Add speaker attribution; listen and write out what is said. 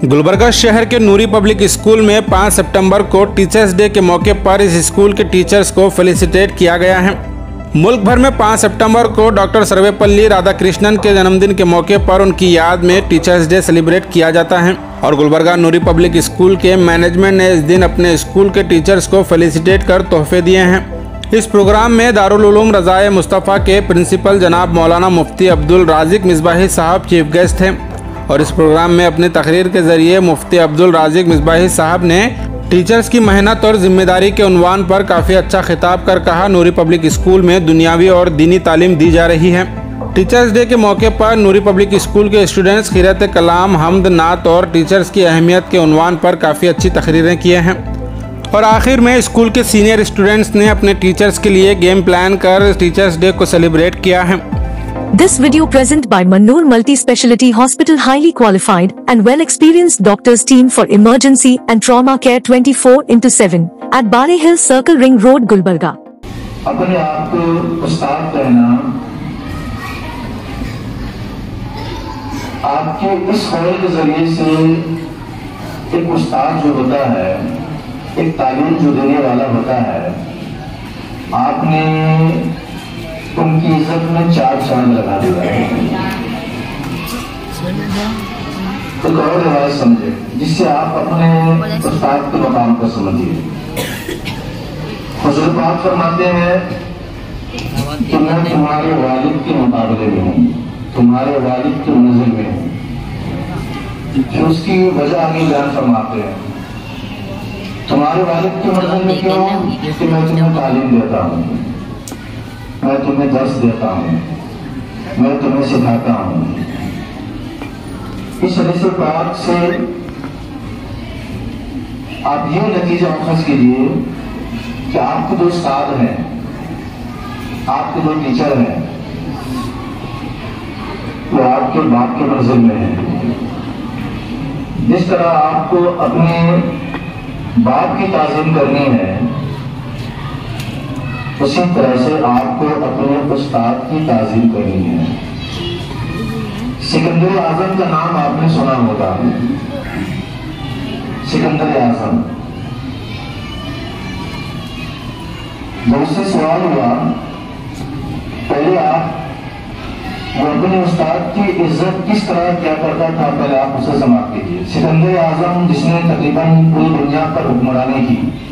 Speaker 1: गुलबर्गा शहर के नूरी public school में 5 सितंबर को टीचर्स डे के मौके पर इस स्कूल के टीचर्स को फेलिसिटेट किया गया है। मुल्क भर में 5 सितंबर को डॉक्टर सर्वेपल्ली राधाकृष्णन के जन्मदिन के मौके पर उनकी याद में टीचर्स डे सेलिब्रेट किया जाता है और गुलबर्गा नूरी पब्लिक स्कूल के मैनेजमेंट ने इस दिन अपने स्कूल के टीचर्स को फेलिसिटेट कर तोहफे दिए हैं। इस प्रोग्राम में दारुल उलूम रज़ाए मुस्तफ़ा के प्रिंसिपल जनाब मौलाना मुफ्ती अब्दुल राज़िक मिसबाही साहब चीफ गेस्ट थे और इस प्रोग्राम में अपनी तकरीर के ज़रिए मुफ्ती अब्दुल राज़िक मिसबाही साहब ने टीचर्स की मेहनत और जिम्मेदारी के उन्वान पर काफ़ी अच्छा खिताब कर कहा, नूरी पब्लिक स्कूल में दुनियावी और दीनी तालीम दी जा रही है। टीचर्स डे के मौके पर नूरी पब्लिक स्कूल के स्टूडेंट्स खिरत कलाम, हमद, नात और टीचर्स की अहमियत के उन्वान पर काफ़ी अच्छी तकरीरें किए हैं और आखिर में स्कूल के सीनियर स्टूडेंट्स ने अपने टीचर्स के लिए गेम प्लान कर टीचर्स डे को सेलिब्रेट किया है।
Speaker 2: This video present by Mannoor Multi-Speciality Hospital, highly qualified and well-experienced doctors team for emergency and trauma care 24/7 at Bale Hill Circle Ring Road, Gulbarga.
Speaker 3: अपने आप को उस्ताद कहना आपके इस कौल के जरिए से एक उस्ताद जो होता है, एक तालीम जो देने वाला होता है, आपने उनकी इज्जत में 4 चांद लगा दिया है। एक और रिवायत समझे जिससे आप अपने उस्ताद के मकाम को समझिए। हुज़ूर पाक फरमाते हैं कि मैं तुम्हारे वालिद के मुकाबले में हूँ, तुम्हारे वालिद की नजर में हूँ। फिर उसकी वजह आगे बयान फरमाते हैं, तुम्हारे वालिद की नजर में क्यों? कि मैं तुम्हें तालीम देता हूँ, मैं तुम्हें दर्स देता हूँ, मैं तुम्हें सिखाता हूँ। इस हदीस पाक से आप ये नतीजा अखज़ कीजिए कि आपके जो उस्ताद हैं, आपके जो टीचर हैं, वो आपके बाप के मंजिल में हैं। जिस तरह आपको अपने बाप की ताज़ीम करनी है, उसी तरह से आपको अपने उस्ताद की ताज़ीम करनी है। सिकंदर आजम का नाम आपने सुना होगा। सिकंदर आजम, जब उससे सवाल हुआ, पहले आप वो अपने उस्ताद की इज्जत किस तरह क्या करता था, पहले आप उसे समाप्त कीजिए। सिकंदर आजम जिसने तकरीबन पूरी दुनिया पर हुक्मरानी की,